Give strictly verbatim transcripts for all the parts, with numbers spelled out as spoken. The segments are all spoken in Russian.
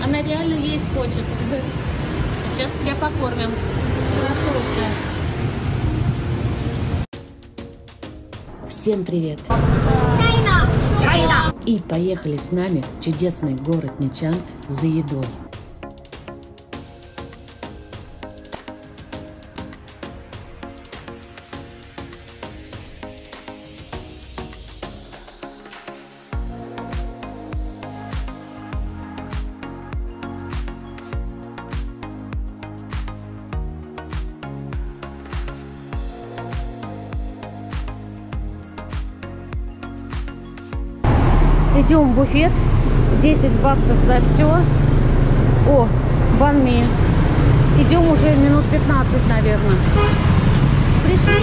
Она реально есть хочет. Сейчас тебя покормим. Красотка. Всем привет! Чайна! Чайна! И поехали с нами в чудесный город Ничанг за едой. Идем в буфет. десять баксов за все. О, банми. Идем уже минут пятнадцать, наверное. Пришли.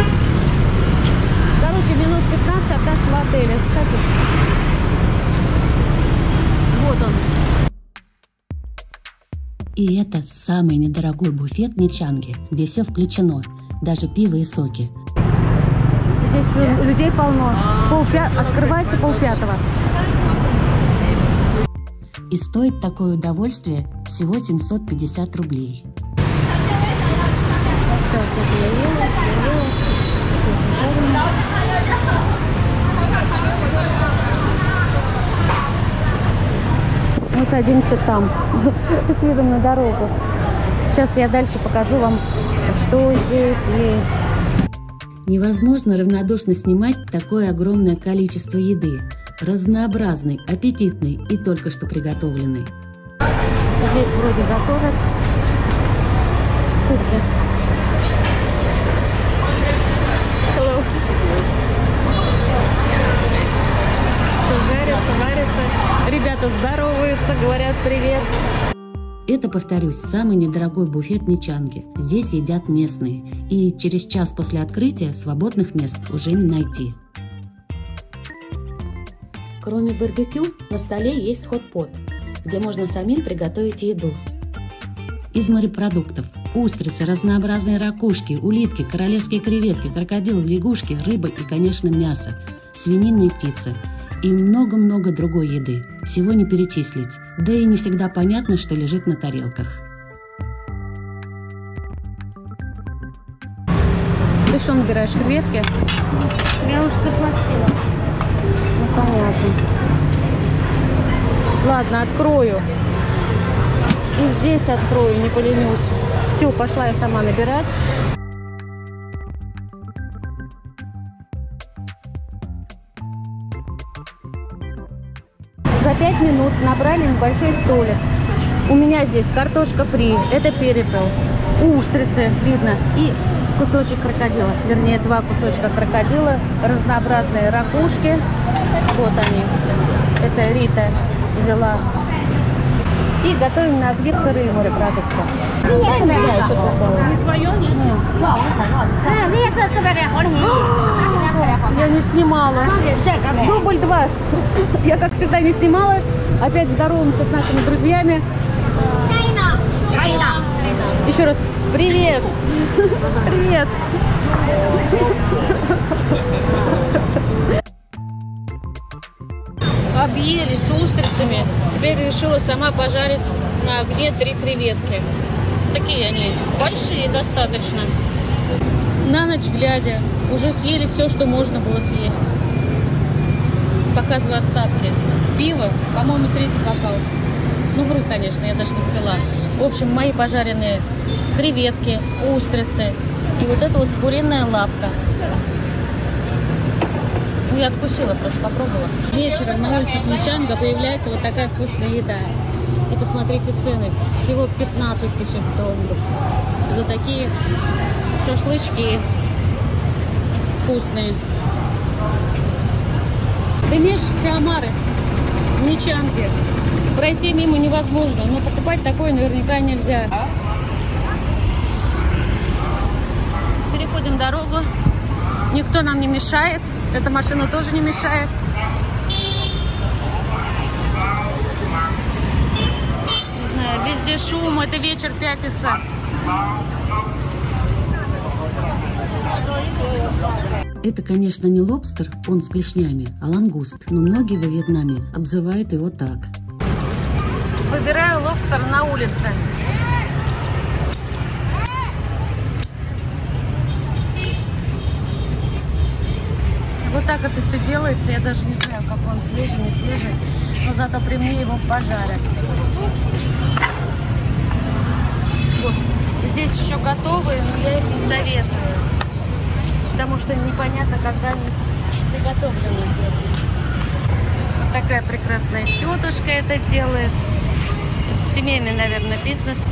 Короче, минут пятнадцать от нашего отеля. Сходи. Вот он. И это самый недорогой буфет в Ничанге, где все включено, даже пиво и соки. Здесь уже людей полно. Полпя... Открывается полпятого. И стоит такое удовольствие всего семьсот пятьдесят рублей. Так, это я ела, я ела. Мы садимся там, с видом на дорогу. Сейчас я дальше покажу вам, что здесь есть. Невозможно равнодушно снимать такое огромное количество еды. Разнообразный, аппетитный и только что приготовленный. Здесь вроде готовят. Кухня. Hello. Все жарится, варится. Ребята здороваются, говорят привет. Это, повторюсь, самый недорогой буфет в Ничанге. Здесь едят местные. И через час после открытия свободных мест уже не найти. Кроме барбекю, на столе есть хот-пот, где можно самим приготовить еду. Из морепродуктов – устрицы, разнообразные ракушки, улитки, королевские креветки, крокодилы, лягушки, рыба и, конечно, мясо, свинина и птица. И много-много другой еды. Всего не перечислить. Да и не всегда понятно, что лежит на тарелках. Ты что набираешь, креветки? Я уже заплатила. Ну, понятно. Ладно, открою. И здесь открою, не поленюсь. Все, пошла я сама набирать. За пять минут набрали небольшой столик. У меня здесь картошка фри, это перепел, устрицы, видно, и кусочек крокодила, вернее два кусочка крокодила, разнообразные ракушки, вот они, это Рита взяла. И готовим на огне сырые морепродукты. Я не знаю, что такое. Не твое, нет? Я не снимала. Дубль два. Я, как всегда, не снимала. Опять здороваемся с нашими друзьями. Чайна! Чайна! Еще раз привет! Привет! Объелись устрицами. Теперь решила сама пожарить на огне три креветки. Такие они большие достаточно. На ночь глядя, уже съели все, что можно было съесть. Показываю остатки. Пиво, по-моему, третий бокал. Ну, вру, конечно, я даже не пила. В общем, мои пожаренные креветки, устрицы и вот эта вот куриная лапка. Ну, я откусила, просто попробовала. Вечером на улицах Ничанга появляется вот такая вкусная еда. И посмотрите цены. Всего пятнадцать тысяч донгов. За такие шашлычки вкусные. Дымящиеся омары в Ничанге. Пройти мимо невозможно, но покупать такое наверняка нельзя. Переходим дорогу. Никто нам не мешает. Эта машина тоже не мешает. Не знаю, везде шум, это вечер, пятница. Это, конечно, не лобстер, он с клешнями, а лангуст, но многие во Вьетнаме обзывают его так. Выбираю лобстер на улице. Вот так это все делается. Я даже не знаю, как он свежий, не свежий. Но зато при мне его пожарят. Вот. Здесь еще готовые, но я их не советую. Потому что непонятно, когда они приготовлены. Вот такая прекрасная тетушка это делает. Это семейный, наверное, бизнес.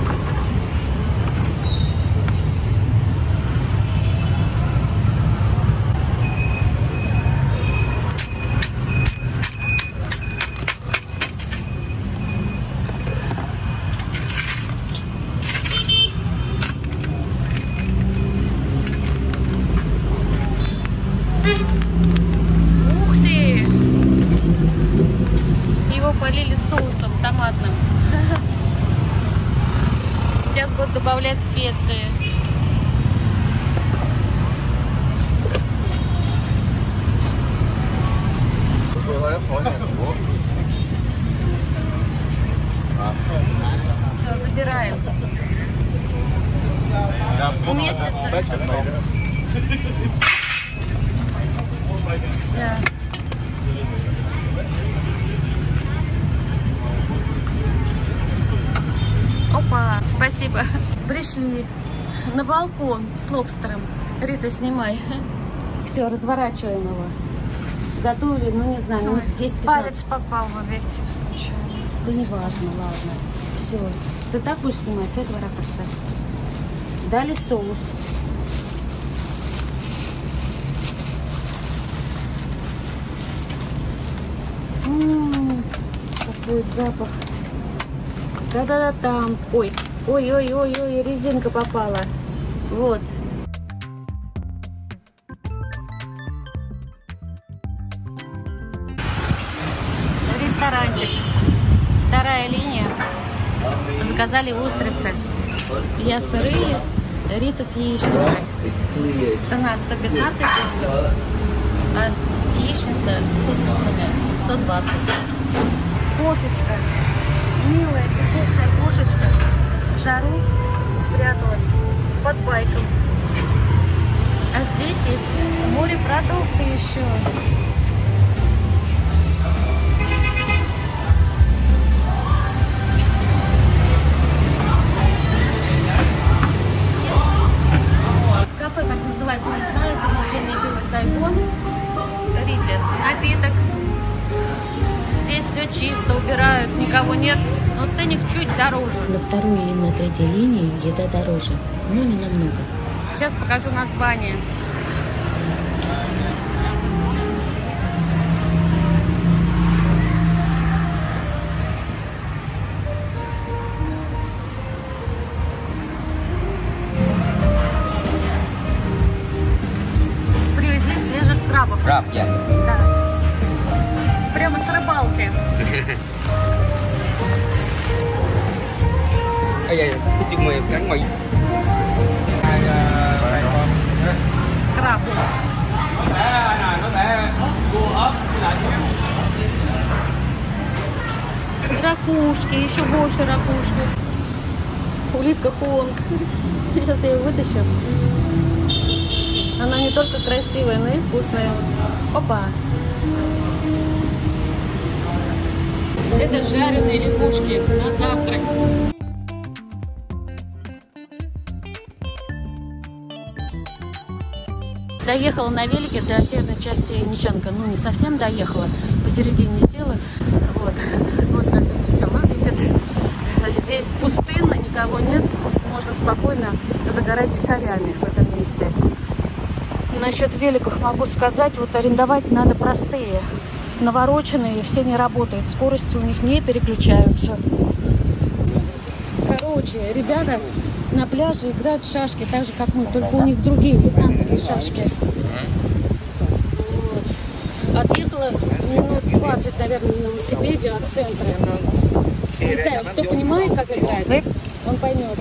Ух ты! Его полили соусом томатным. Сейчас будут добавлять специи. Все, забираем. Уместится? Все. Опа, спасибо. Пришли на балкон с лобстером. Рита, снимай. Все, разворачиваем его. Готовили, ну не знаю, минут десять-пятнадцать. Палец попал в объектив случайно. Да не важно, ладно. Все. Ты так будешь снимать с этого ракурса. Дали соус. М-м-м, какой запах. Да-да-да, там. Ой, ой-ой-ой-ой, резинка попала. Вот. Ресторанчик. Вторая линия. Заказали устрицы. Я сырые, Рита с яичницей. Цена сто пятнадцать рублей, а яичница с устрицами сто двадцать. Кошечка. Милая, прекрасная кошечка в жару спряталась под байком. А здесь есть морепродукты еще. Кафе, как называется, не знаю. Принесли мне пиво Сайгон. Видите, напиток. Здесь все чисто, убирают, никого нет, но ценник чуть дороже. На второй и на третьей линии еда дороже, но не намного. Сейчас покажу название. Привезли свежих крабов. Краб, я. Да. Прямо с рыбалки. Ây da, cái chân mày cắn mày. Краб. И ракушки, еще больше ракушки. Улитка Хуонг. Сейчас я ее вытащу. Она не только красивая, но и вкусная. Опа. Это жареные лягушки на завтрак. Доехала на велике до северной части Ничанга. Ну, не совсем доехала. Посередине села. Вот. Вот как это все выглядит. Здесь пустынно, никого нет. Можно спокойно загорать дикарями в этом месте. Насчет великов могу сказать, вот арендовать надо простые. Навороченные, все не работают. Скорости у них не переключаются. Короче, ребята на пляже играют в шашки, так же, как мы, только у них другие вьетнамские шашки. Вот. Отъехала минут двадцать, наверное, на велосипеде от центра. Не знаю, кто понимает, как играть, он поймет.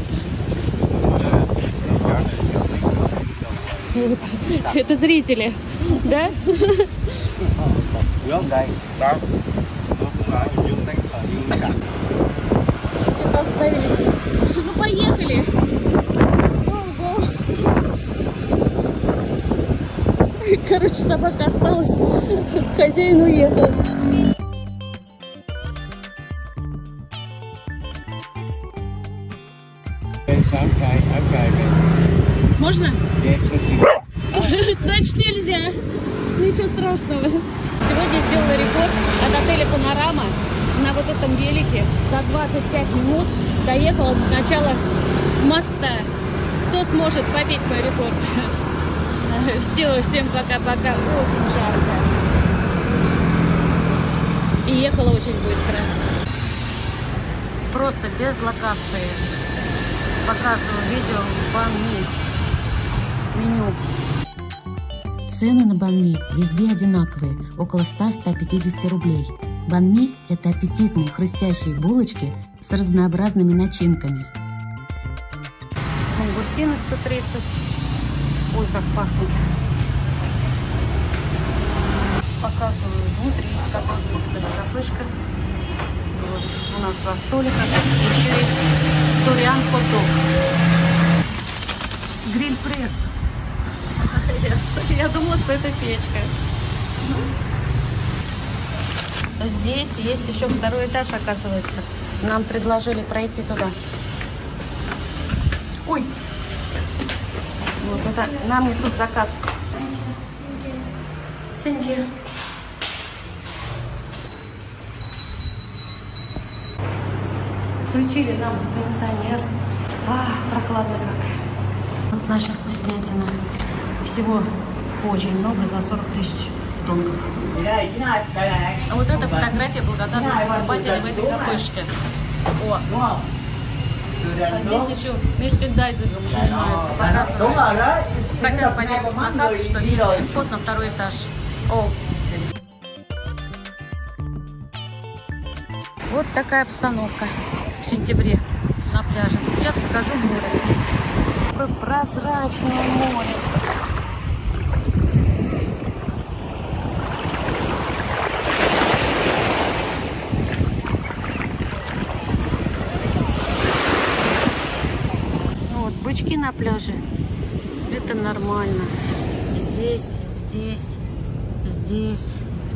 Вот. Это зрители, да? Что-то остановились. Ну поехали. Go, go. Короче, собака осталась. Хозяин уехал. Можно? Значит, нельзя. Ничего страшного. Сегодня сделала рекорд от отеля «Панорама» на вот этом велике. За двадцать пять минут доехала до начала моста. Кто сможет побить мой рекорд? Все, всем пока-пока. Очень жарко. И ехала очень быстро. Просто без локации. Показываю видео бан-ми. Меню. Цены на бан-ми везде одинаковые, около ста — ста пятидесяти рублей. Бан-ми – это аппетитные хрустящие булочки с разнообразными начинками. Мангустины сто тридцать. Ой, как пахнет. Показываю внутри, как выглядит эта кафешка. Вот. У нас два столика. Еще есть дуриан хот-дог. Гриль-пресс. Я думала, что это печка. Здесь есть еще второй этаж, оказывается. Нам предложили пройти туда. Ой! Вот это нам несут заказ. Thank you. Включили нам кондиционер. А, прохладно как. Вот наша вкуснятина. Всего очень много за сорок тысяч донгов. А вот эта фотография благодарных покупателей в этой кафешке. О! А здесь еще мерчендайзингом занимаются, показывают, что хотят повесить плакат, что есть вход на второй этаж. О! Вот такая обстановка в сентябре на пляже. Сейчас покажу море. Какое прозрачное море. Бычки на пляже, это нормально. Здесь, здесь, здесь.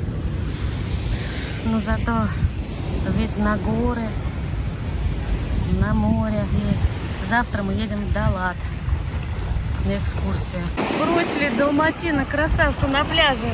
Но зато вид на горы, на море есть. Завтра мы едем в Далат на экскурсию. Бросили далматина, красавца, на пляже.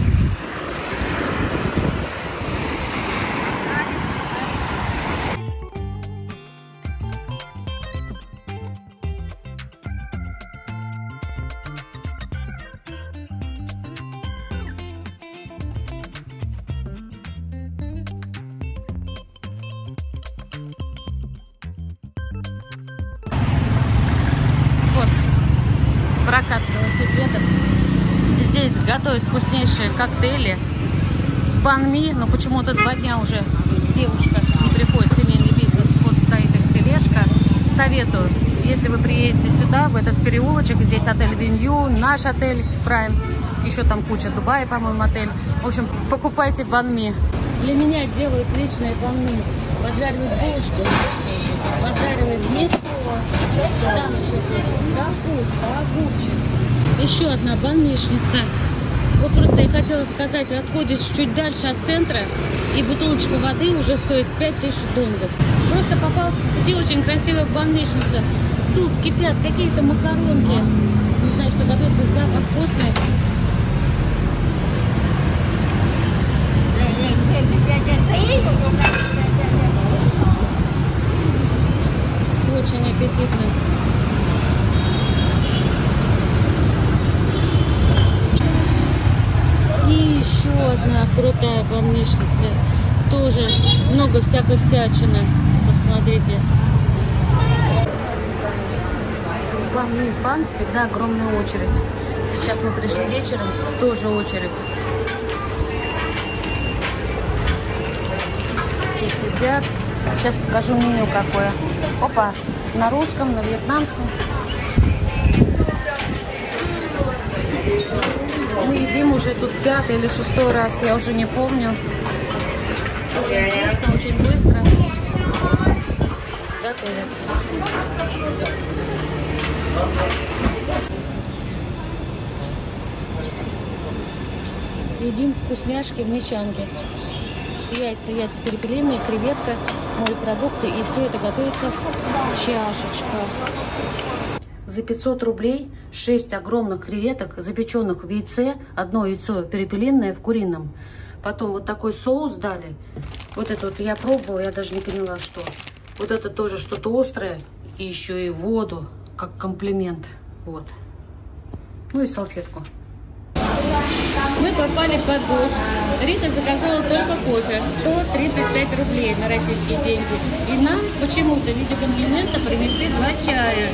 Прокат велосипедов. Здесь готовят вкуснейшие коктейли. Бан-ми, но почему-то два дня уже девушка не приходит, семейный бизнес. Вот стоит их тележка. Советую, если вы приедете сюда, в этот переулочек, здесь отель Винью, наш отель Прайм, еще там куча, Дубай, по-моему, отель. В общем, покупайте бан-ми. Для меня делают личное бан-ми. Поджаривают булочку, поджаривают мясо, там еще капуста, огурчик. Еще одна банмишница. Вот просто я хотела сказать, отходишь чуть дальше от центра, и бутылочка воды уже стоит пять тысяч донгов. Просто попалась по пути очень красивая банмишница. Тут кипят какие-то макаронки. Не знаю, что готовится, запах вкусный. Очень аппетитно. И еще одна крутая банмишница. Тоже много всякой всячины. Посмотрите. В банный бан всегда огромная очередь. Сейчас мы пришли вечером, тоже очередь. Все сидят. Сейчас покажу меню какое. Опа, на русском, на вьетнамском. Мы едим уже тут пятый или шестой раз, я уже не помню. Очень готовят. Едим вкусняшки в Нечанге. Яйца, яйца перепелиные, креветка, морепродукты. И все это готовится в чашечках. За пятьсот рублей шесть огромных креветок, запеченных в яйце. Одно яйцо перепелиное в курином. Потом вот такой соус дали. Вот это вот я пробовала, я даже не поняла, что. Вот это тоже что-то острое. И еще и воду, как комплимент. Вот. Ну и салфетку. Мы попали под дождь. Рита заказала только кофе. сто тридцать пять рублей на российские деньги. И нам почему-то в виде комплимента принесли два чая.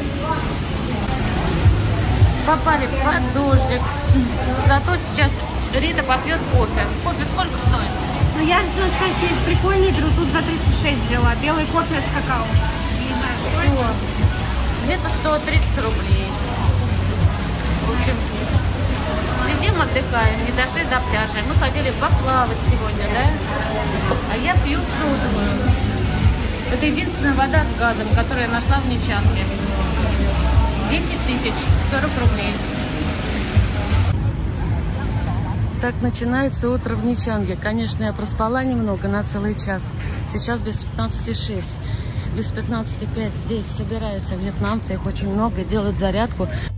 Попали под дождик. Зато сейчас Рита попьет кофе. Кофе сколько стоит? Ну я взяла, кстати, прикольный друг, тут за тридцать шесть взяла. Белый кофе с какао. Не знаю, сколько. Где-то сто тридцать рублей. В общем, сидим, отдыхаем, не дошли до пляжа. Мы хотели поплавать сегодня, да? А я пью содовую. Это единственная вода с газом, которую я нашла в Нечанге. десять тысяч, сорок рублей. Так начинается утро в Нечанге. Конечно, я проспала немного на целый час. Сейчас без пятнадцати шесть. Без пятнадцати пять здесь собираются вьетнамцы. Их очень много, делают зарядку.